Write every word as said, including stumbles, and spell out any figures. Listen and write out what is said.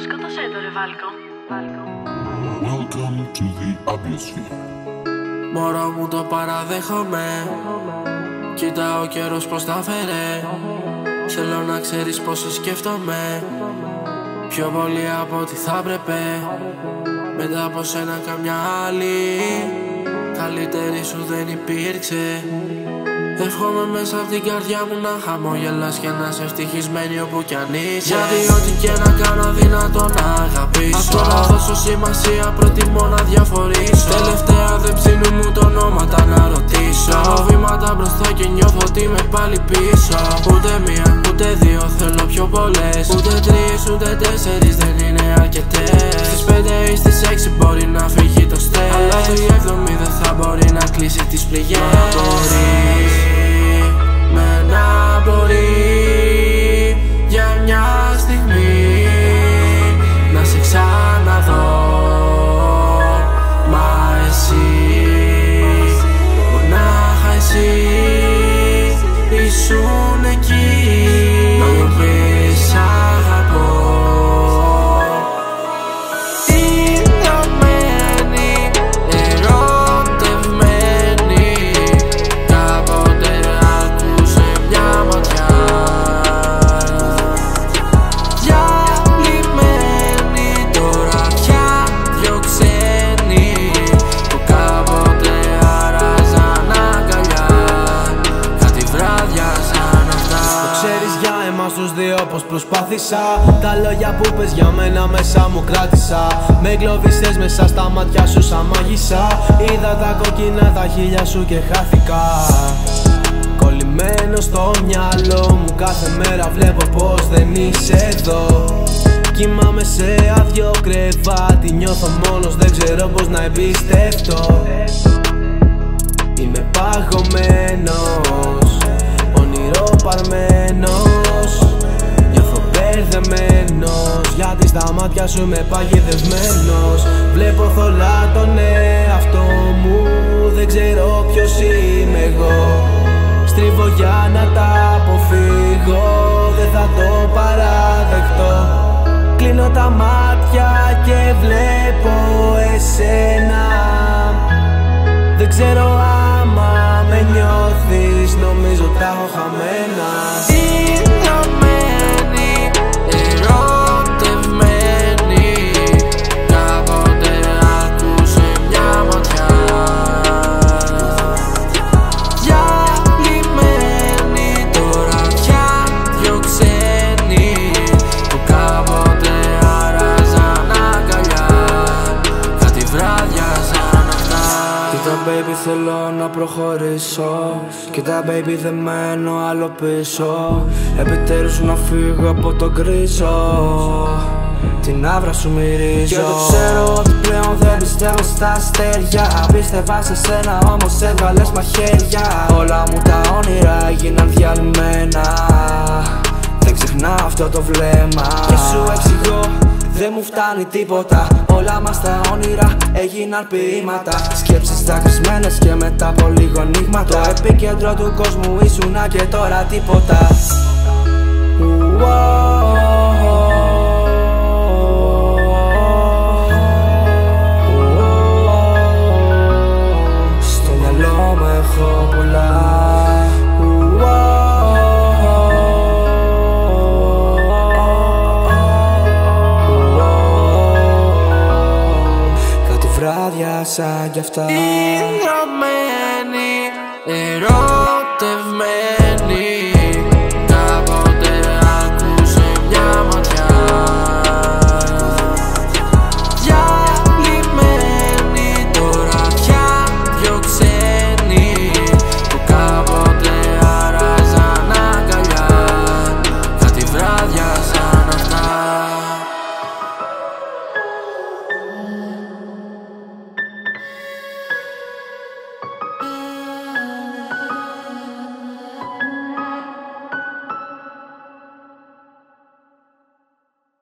Σκότωσέ το ρε Βάλκο. Welcome to the Abiosphere. Μωρό μου το παραδέχομαι. Κοίτα ο καιρός πως τα φέρε. Θέλω να ξέρεις πως σε σκέφτομαι. Πιο πολύ από ό,τι θα έπρεπε. Μετά από σένα καμιά άλλη καλύτερη σου δεν υπήρξε. Εύχομαι μέσα από την καρδιά μου να χαμογελάς και να είσαι ευτυχισμένη όπου κι αν είσαι. Γιατί ό,τι και να κάνω δυνατό να αγαπήσω. Αυτό να δώσω σημασία προτιμώ να διαφορήσω. Τελευταία δεν ψήνουν μου το ονόματα να ρωτήσω. Κάνω βήματα μπροστά και νιώθω ότι είμαι πάλι πίσω. Ούτε μία, ούτε δύο θέλω πιο πολλές. Ούτε τρεις, ούτε τέσσερις δεν είναι αρκετές. Στις πέντε ή στις έξι μπορεί να φύγει το στρες. Αλλά το η έβδομη δεν θα μπορεί να κλείσει τις πληγές. Να μπορεί για μια στιγμή να σε ξαναδώ. Μα εσύ, μονάχα εσύ ήσουν εκεί να μου πεις αγαπώ. Στους δύο πως προσπάθησα. Τα λόγια που πες για μένα μέσα μου κράτησα. Με εγκλωβίσες μέσα στα μάτια σου σαν μάγισσα. Είδα τα κόκκινα τα χείλια σου και χάθηκα. Κολλημένο στο μυαλό μου κάθε μέρα βλέπω πως δεν είσαι εδώ. Κοιμάμαι σε άδειο κρεβάτι, νιώθω μόνος, δεν ξέρω πως να εμπιστευτώ. Είμαι παγωμένος, όνειρο παρμένος. Νιώθω μπερδεμένος, γιατί στα μάτια σου είμαι παγιδευμένος. Βλέπω θολά τον εαυτό μου, δεν ξέρω ποιος είμαι εγώ. Στρίβω για να τα αποφύγω, δεν θα το παραδεχτώ. Κλείνω τα μάτια και βλέπω εσένα. Δεν ξέρω άμα με νιώθεις, νομίζω τα έχω χαμένα. Baby θέλω να προχωρήσω. Κοίτα baby δεν μένω άλλο πίσω. Επιτέλους να φύγω από τον κρίσο. Την άβρα σου μυρίζω. Και το ξέρω ότι πλέον δεν πιστεύω στα αστέρια. Πίστευα σε σένα όμως έβγαλες μαχαίρια. Όλα μου τα όνειρα έγιναν διαλυμένα. Δεν ξεχνάω αυτό το βλέμμα. Και σου εξηγώ δεν μου φτάνει τίποτα. Όλα μας τα όνειρα έγιναν ποίηματα. Σκέψεις δακρυσμένες και μετά από λίγο ανοίγματα. Το επίκεντρο του κόσμου ήσουνα και τώρα τίποτα. Στο μυαλό μου έχω πολλά. Βράδια σαν κι αυτά. Υγρωμένη, ερωτευμένη.